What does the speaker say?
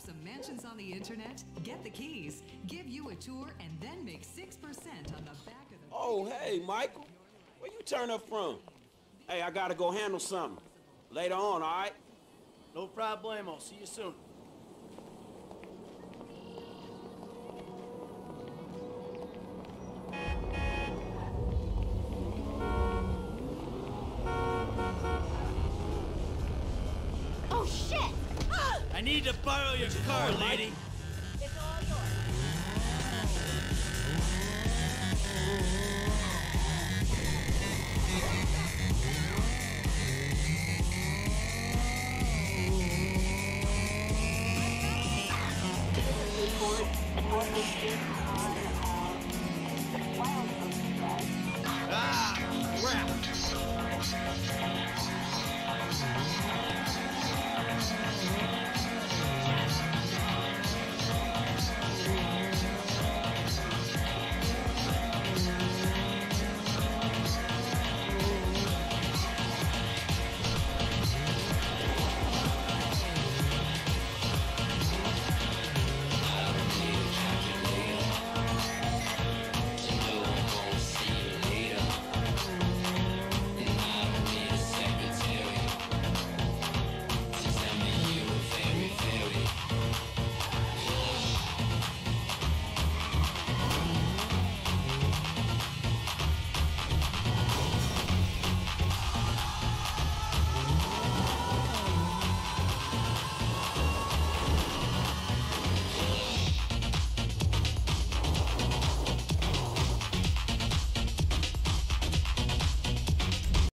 some mansions on the internet? Get the keys, give you a tour, and then make 6% on the back of the... Oh, hey, Michael. Where you turn up from? Hey, I gotta go handle something. Later on, all right? No problemo. See you soon. Oh, shit! I need to borrow your car, lady. It's all yours. Ah, crap!